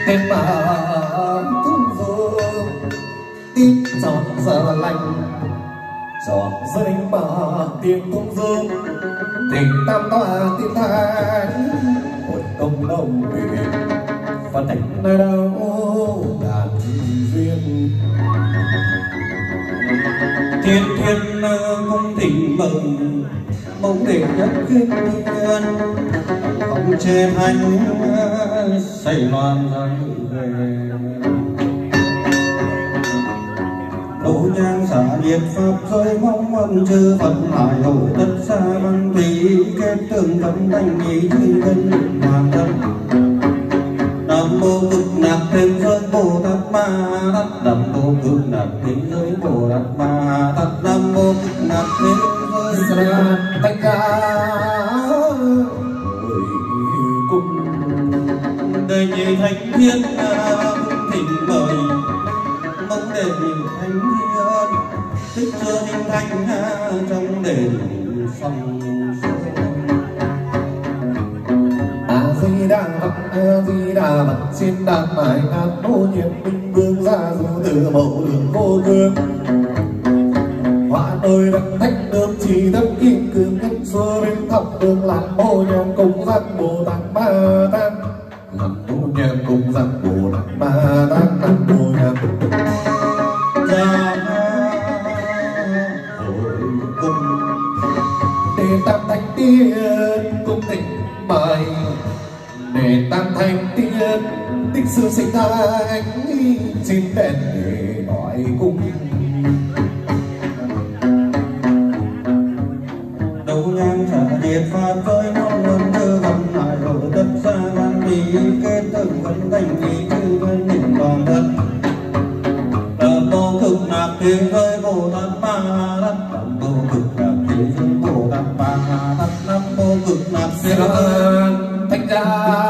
tên mà thương vương tin trọn giờ lành trọn rơi mà tiếng thương vương tình tam tòa tiên thánh một công đồng nguyện và thành nơi đâu đàn duyên thiên thiên cung thỉnh mừng mong để nhất kinh thiên không chê thanh xây loạn về đỗ nhang xả liệt pháp rơi mong ân chư Phật hải hậu tất xa văn thủy kết tương vẫn thanh ý chư thân hoàn thân nam mô cực lạc thế giới Bồ Tát Ma Tát nam mô cực lạc thế giới Bồ Tát Ma Tát nam mô cực lạc thế giới Tây Ca cung đời nhị thánh thiên thỉnh mời mong để nhìn thánh thiên tích chưa hình thành trong đền phong Di Đà Phật Di Đà Phật xin đàn mãi ngàn mô nhiệt minh vương gia du từ mẫu lượng vô cương hóa đôi đất thách đường chỉ đất kim cương nhất xưa bên thập đường làm mô nhàn cùng giác Bồ Tát Ma Tát làm mô nhàn cùng giác Bồ Tát Ma Tát làm mô nhàn ra hội cung để tam thanh tiên cung thỉnh mời để tam thanh tiên tích sự sinh thánh xin đền để nói cung đấu nhang trả liệt pháp với mong ơn chư Phật hải hậu tất xa văn lý kết từng vẫn thành ý chư thân niệm toàn thân nam mô cực lạc thế giới Bồ Tát Ma Tát nam mô cực lạc thế giới Bồ Tát Ma Tát nam mô cực lạc thế giới Thánh gia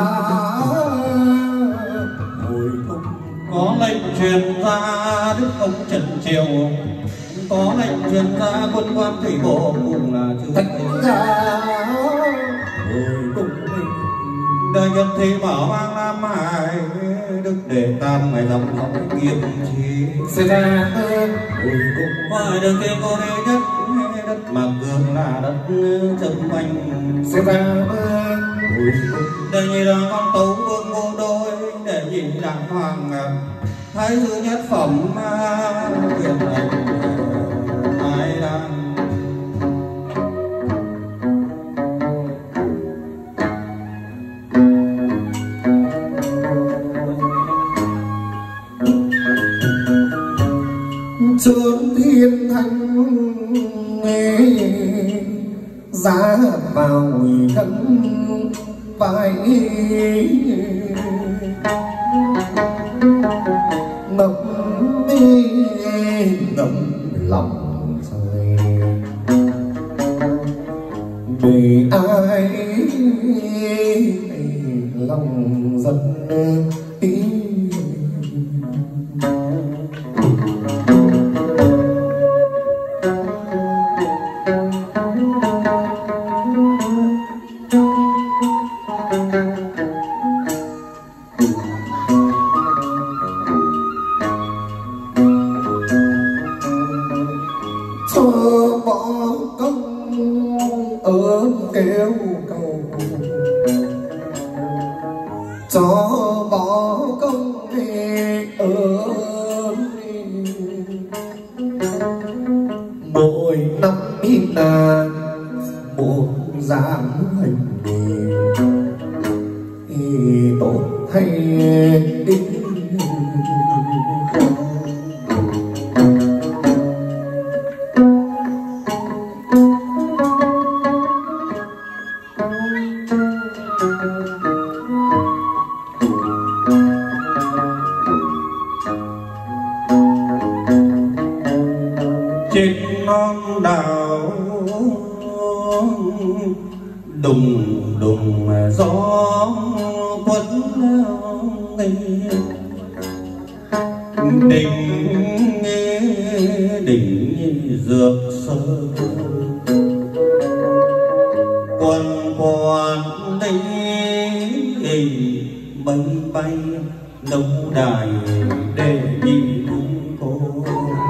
hồi cung có lệnh truyền ra đức ông Trần Triều có lệnh truyền ra quân quan thủy bộ cùng là chư Thánh gia hồi cung đời nhân thế bảo mang Nam Hải đức đệ tam ngày lòng học nghiêm trí sẽ ra hồi cung ngoài đường kia cô đệ nhất đất mạc cường là đất trầm anh sẽ ra để nhị là con tấu vương vô đôi để nhị là hoàng thái sư nhất phẩm quyền ảnh ai đang chốn thiên thanh giá vào khấn vai nấm nấm lòng trời để ai lòng dân ý cho bỏ công ơn mỗi năm là một dáng hình tốt hay đi trên non đảo đùng đùng gió quất đỉnh dược sơn quần quần đi mây bay nấu đài để nhị cung cô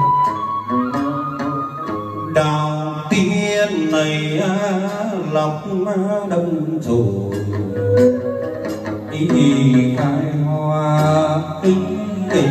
đào tiên này lọc đông rồi ý khai hoa kính kề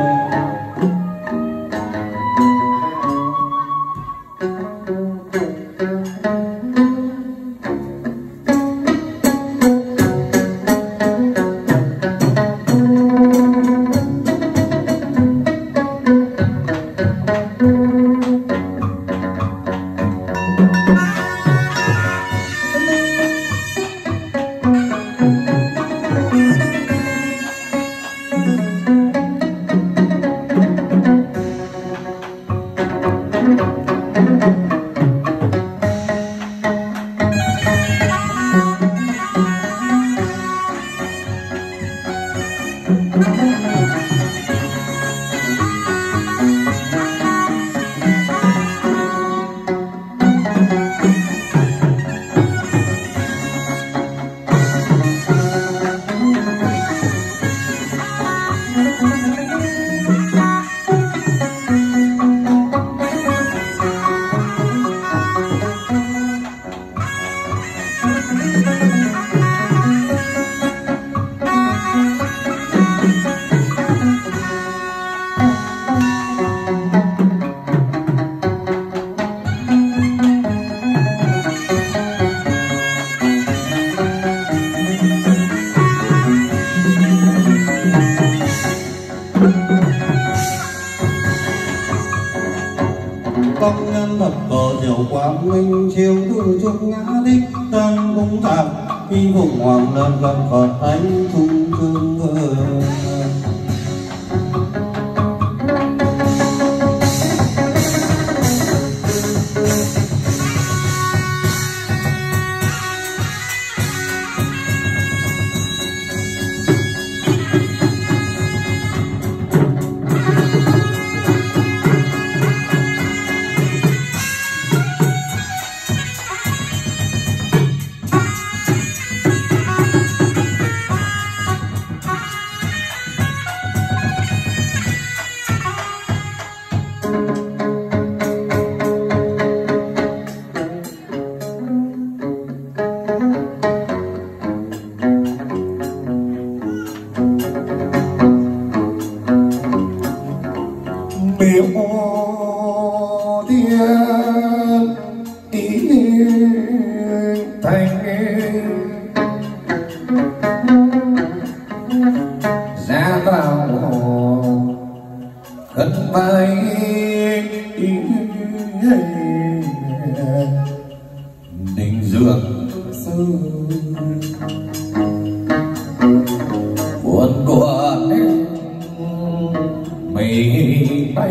công nhân thật cờ diệu quang minh chiều từ trung ngã đích tân cung thạc khi vùng hoàng lên gặp phật thánh thung thương biểu thiên ý thành ra vào cất vai đình dường sư buồn của em mây bay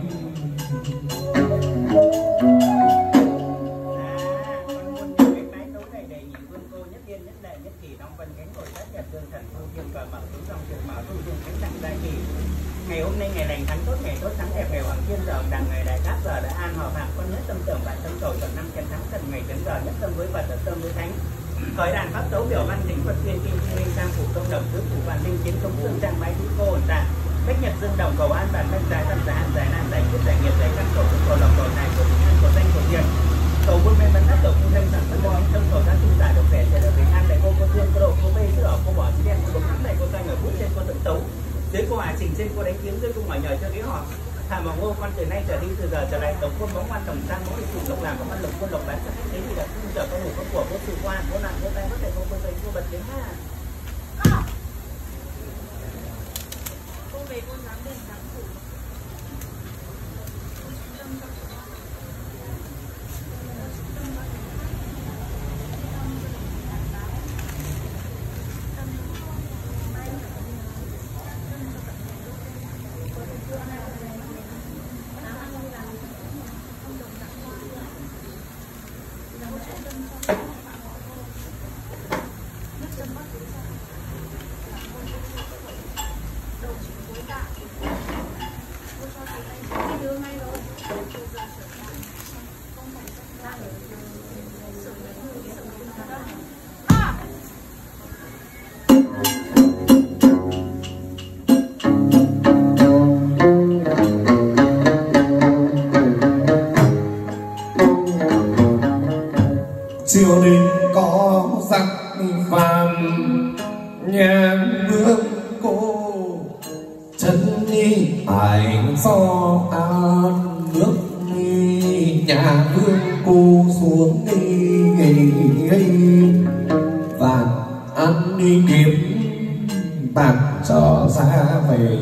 ngày hôm nay ngày lành thắng tốt, ngày tốt thắng đẹp, ngày hoàng thiên giờ đằng ngày đại cát giờ đã an hòa hạc con nhất tâm tưởng bạn tâm cầu tuần năm chiến thắng thần ngày đến giờ nhất tâm với vật tâm với thánh khởi đàn pháp tấu biểu văn tính vật tiên kim linh sang phủ công đồng tứ phủ vạn linh chiến công xương trang máy thú cô hồn tạ cách nhật dương đồng cầu an bản thân giải tâm giải an giải nan giải quyết giải nghiệp giải căn cầu cầu lộc cầu tài cầu an cầu danh cầu tiền cầu buôn men bắn đắt cầu cung thanh sản xuất mọi tâm cầu gia sinh giải độc vẻ trời đời bình an đại cô cô thương cô độ cô bê sữa cô bỏ xí đen cô đục thắng này cô doanh ở bút trên cô tự tấu dưới cô hà trình trên cô đánh kiếm dưới cô hỏi nhờ cho ghế họ thả vào ngô con từ nay trở đi từ giờ trở lại tổng quân bóng quan tổng sang mỗi chủ lộc làm có văn lộc quân lộc bán cho thế thì là không giờ có ngủ có của có sự quan có làm có tay có thể cô quân dành cô bật tiếng ha cô về cô dám lên dám thủ Hãy subscribe cho kênh Ghiền Mì Gõ để không bỏ lỡ những video hấp dẫn. nhà vương cô chân đi ảnh so an nước đi nhà vương cô xuống đi và ăn đi kiếm bạc trở ra về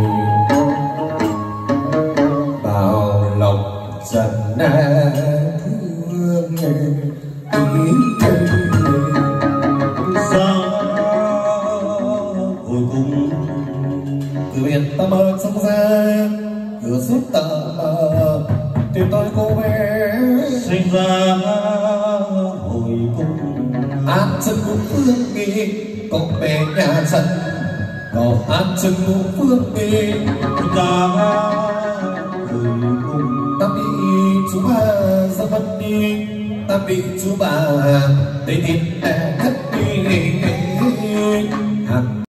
vào lòng dần thương sao cuối cùng từ biển ta mơ sông ra cửa suốt tờ tìm tôi cô bé sinh ra hồi cung an chân ngũ phương nghi cậu bé nhà chân cậu an chân ngũ phương nghi ta hồi cung ta bị chú bà ra mất đi ta bị chú bà để tìm